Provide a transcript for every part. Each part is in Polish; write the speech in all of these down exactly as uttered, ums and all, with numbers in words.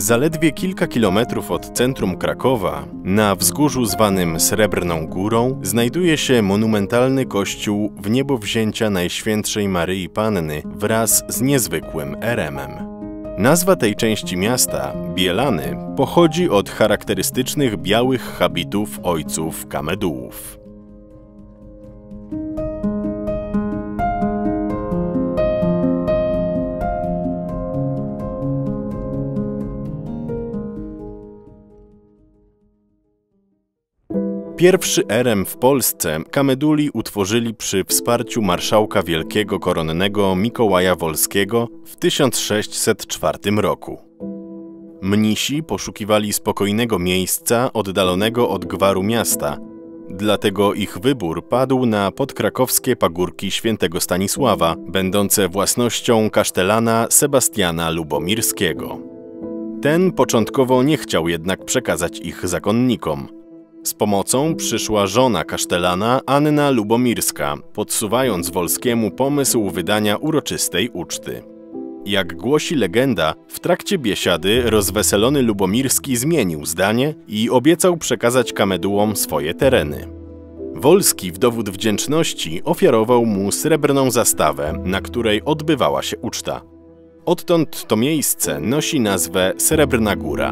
Zaledwie kilka kilometrów od centrum Krakowa, na wzgórzu zwanym Srebrną Górą, znajduje się monumentalny kościół Wniebowzięcia Najświętszej Maryi Panny wraz z niezwykłym eremem. Nazwa tej części miasta, Bielany, pochodzi od charakterystycznych białych habitów ojców kamedułów. Pierwszy erem w Polsce kameduli utworzyli przy wsparciu marszałka wielkiego koronnego Mikołaja Wolskiego w tysiąc sześćset czwartym roku. Mnisi poszukiwali spokojnego miejsca oddalonego od gwaru miasta, dlatego ich wybór padł na podkrakowskie pagórki Świętego Stanisława, będące własnością kasztelana Sebastiana Lubomirskiego. Ten początkowo nie chciał jednak przekazać ich zakonnikom. Z pomocą przyszła żona kasztelana Anna Lubomirska, podsuwając Wolskiemu pomysł wydania uroczystej uczty. Jak głosi legenda, w trakcie biesiady rozweselony Lubomirski zmienił zdanie i obiecał przekazać kamedułom swoje tereny. Wolski w dowód wdzięczności ofiarował mu srebrną zastawę, na której odbywała się uczta. Odtąd to miejsce nosi nazwę Srebrna Góra.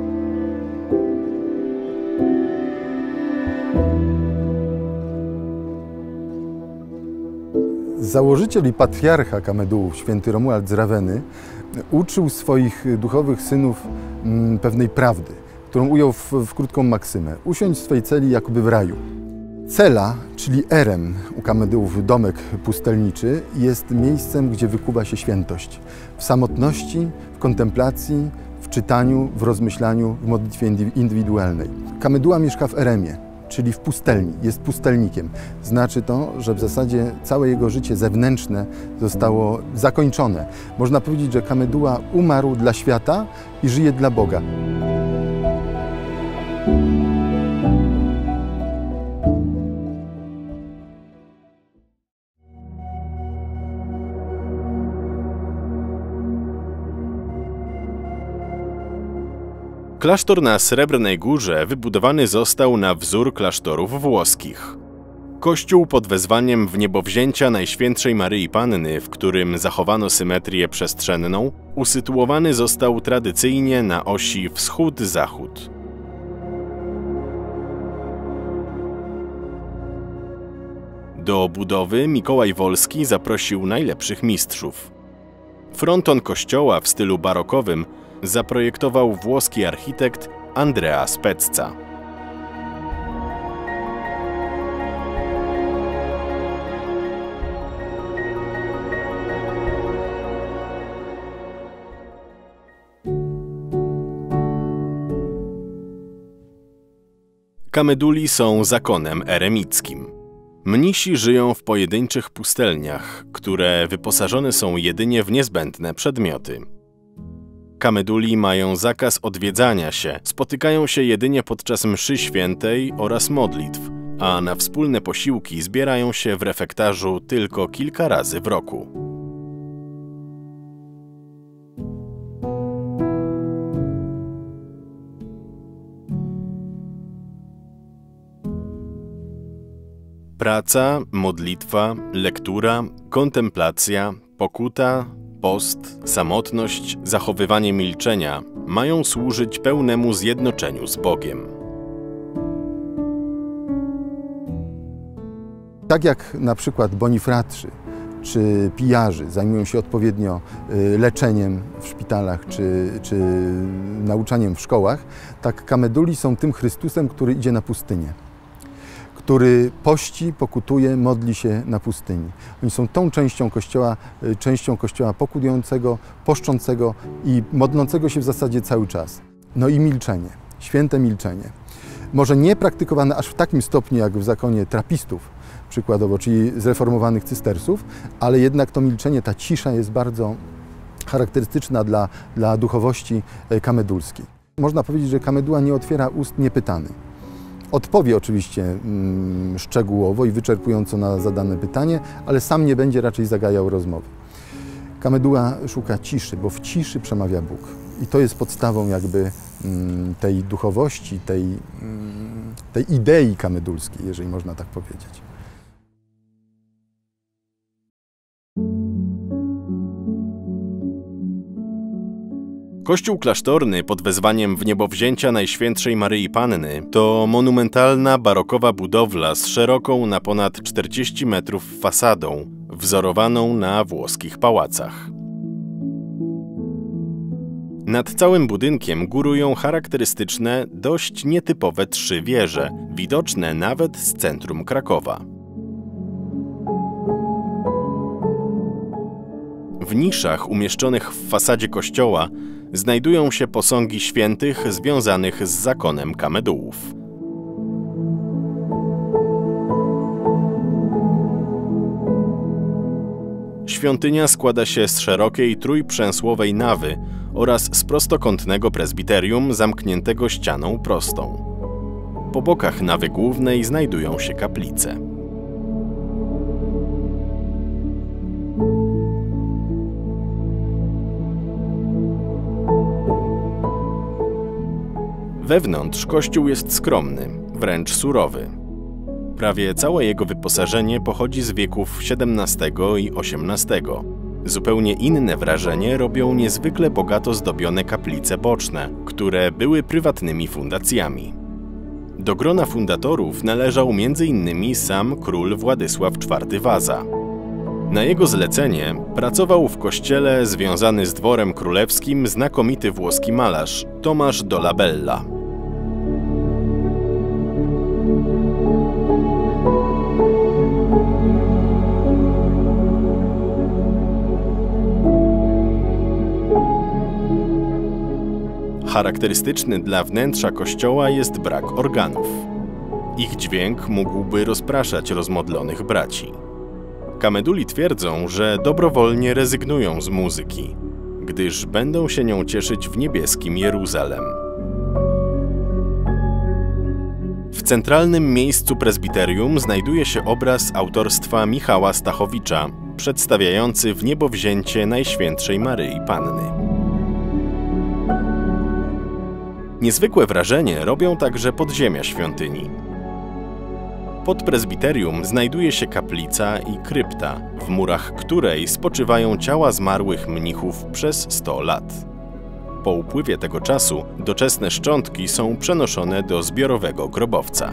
Założyciel i patriarcha kamedułów, święty Romuald z Raweny, uczył swoich duchowych synów pewnej prawdy, którą ujął w, w krótką maksymę: usiądź w swej celi jakoby w raju. Cela, czyli erem u kamedułów, domek pustelniczy, jest miejscem, gdzie wykuwa się świętość. W samotności, w kontemplacji, w czytaniu, w rozmyślaniu, w modlitwie indywidualnej. Kameduła mieszka w eremie, czyli w pustelni, jest pustelnikiem. Znaczy to, że w zasadzie całe jego życie zewnętrzne zostało zakończone. Można powiedzieć, że kameduła umarł dla świata i żyje dla Boga. Klasztor na Srebrnej Górze wybudowany został na wzór klasztorów włoskich. Kościół pod wezwaniem Wniebowzięcia Najświętszej Maryi Panny, w którym zachowano symetrię przestrzenną, usytuowany został tradycyjnie na osi wschód-zachód. Do budowy Mikołaj Wolski zaprosił najlepszych mistrzów. Fronton kościoła w stylu barokowym zaprojektował włoski architekt Andrea Spezza. Kameduli są zakonem eremickim. Mnisi żyją w pojedynczych pustelniach, które wyposażone są jedynie w niezbędne przedmioty. Kameduli mają zakaz odwiedzania się, spotykają się jedynie podczas mszy świętej oraz modlitw, a na wspólne posiłki zbierają się w refektarzu tylko kilka razy w roku. Praca, modlitwa, lektura, kontemplacja, pokuta, post, samotność, zachowywanie milczenia mają służyć pełnemu zjednoczeniu z Bogiem. Tak jak na przykład bonifratrzy czy pijarzy zajmują się odpowiednio leczeniem w szpitalach czy, czy nauczaniem w szkołach, tak kameduli są tym Chrystusem, który idzie na pustynię, który pości, pokutuje, modli się na pustyni. Oni są tą częścią Kościoła, częścią Kościoła pokutującego, poszczącego i modlącego się w zasadzie cały czas. No i milczenie, święte milczenie. Może nie praktykowane aż w takim stopniu jak w zakonie trapistów, przykładowo, czyli zreformowanych cystersów, ale jednak to milczenie, ta cisza jest bardzo charakterystyczna dla, dla duchowości kamedulskiej. Można powiedzieć, że kameduła nie otwiera ust niepytany. Odpowie oczywiście mm, szczegółowo i wyczerpująco na zadane pytanie, ale sam nie będzie raczej zagajał rozmowy. Kameduła szuka ciszy, bo w ciszy przemawia Bóg. I to jest podstawą jakby tej duchowości, tej, tej idei kamedulskiej, jeżeli można tak powiedzieć. Kościół klasztorny pod wezwaniem Wniebowzięcia Najświętszej Maryi Panny to monumentalna barokowa budowla z szeroką na ponad czterdzieści metrów fasadą, wzorowaną na włoskich pałacach. Nad całym budynkiem górują charakterystyczne, dość nietypowe trzy wieże, widoczne nawet z centrum Krakowa. W niszach umieszczonych w fasadzie kościoła znajdują się posągi świętych związanych z zakonem Kamedułów. Świątynia składa się z szerokiej trójprzęsłowej nawy oraz z prostokątnego prezbiterium zamkniętego ścianą prostą. Po bokach nawy głównej znajdują się kaplice. Wewnątrz kościół jest skromny, wręcz surowy. Prawie całe jego wyposażenie pochodzi z wieków siedemnastego i osiemnastego. Zupełnie inne wrażenie robią niezwykle bogato zdobione kaplice boczne, które były prywatnymi fundacjami. Do grona fundatorów należał między innymi sam król Władysław czwarty Waza. Na jego zlecenie pracował w kościele związany z dworem królewskim znakomity włoski malarz Tomasz Dolabella. Charakterystyczny dla wnętrza kościoła jest brak organów. Ich dźwięk mógłby rozpraszać rozmodlonych braci. Kameduli twierdzą, że dobrowolnie rezygnują z muzyki, gdyż będą się nią cieszyć w niebieskim Jeruzalem. W centralnym miejscu prezbiterium znajduje się obraz autorstwa Michała Stachowicza, przedstawiający Wniebowzięcie Najświętszej Maryi Panny. Niezwykłe wrażenie robią także podziemia świątyni. Pod prezbiterium znajduje się kaplica i krypta, w murach której spoczywają ciała zmarłych mnichów przez sto lat. Po upływie tego czasu doczesne szczątki są przenoszone do zbiorowego grobowca.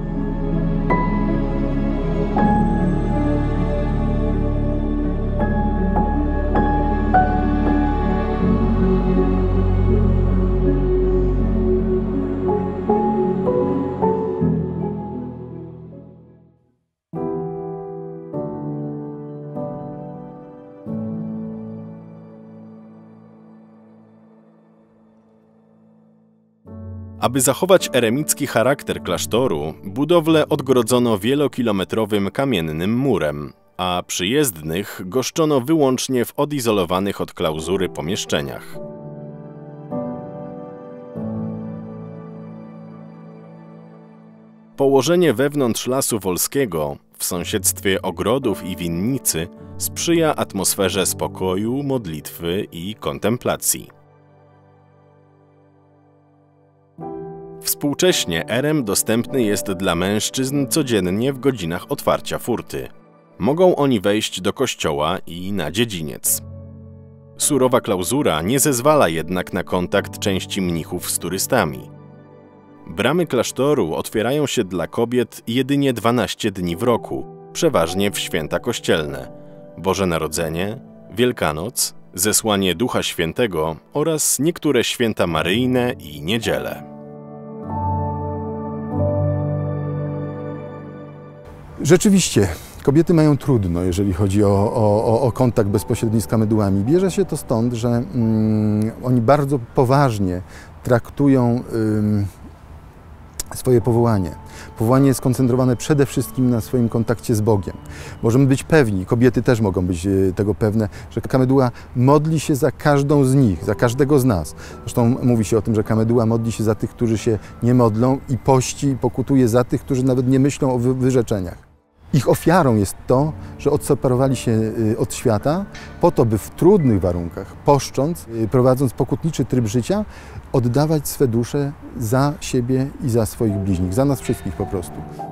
Aby zachować eremicki charakter klasztoru, budowlę odgrodzono wielokilometrowym kamiennym murem, a przyjezdnych goszczono wyłącznie w odizolowanych od klauzury pomieszczeniach. Położenie wewnątrz Lasu Wolskiego, w sąsiedztwie ogrodów i winnicy, sprzyja atmosferze spokoju, modlitwy i kontemplacji. Współcześnie erem dostępny jest dla mężczyzn codziennie w godzinach otwarcia furty. Mogą oni wejść do kościoła i na dziedziniec. Surowa klauzura nie zezwala jednak na kontakt części mnichów z turystami. Bramy klasztoru otwierają się dla kobiet jedynie dwanaście dni w roku, przeważnie w święta kościelne: Boże Narodzenie, Wielkanoc, Zesłanie Ducha Świętego oraz niektóre święta maryjne i niedziele. Rzeczywiście, kobiety mają trudno, jeżeli chodzi o, o, o kontakt bezpośredni z kamedułami. Bierze się to stąd, że mm, oni bardzo poważnie traktują ym, swoje powołanie. Powołanie jest skoncentrowane przede wszystkim na swoim kontakcie z Bogiem. Możemy być pewni, kobiety też mogą być tego pewne, że kameduła modli się za każdą z nich, za każdego z nas. Zresztą mówi się o tym, że kameduła modli się za tych, którzy się nie modlą, i pości i pokutuje za tych, którzy nawet nie myślą o wyrzeczeniach. Ich ofiarą jest to, że odseparowali się od świata po to, by w trudnych warunkach, poszcząc, prowadząc pokutniczy tryb życia, oddawać swe dusze za siebie i za swoich bliźnich, za nas wszystkich po prostu.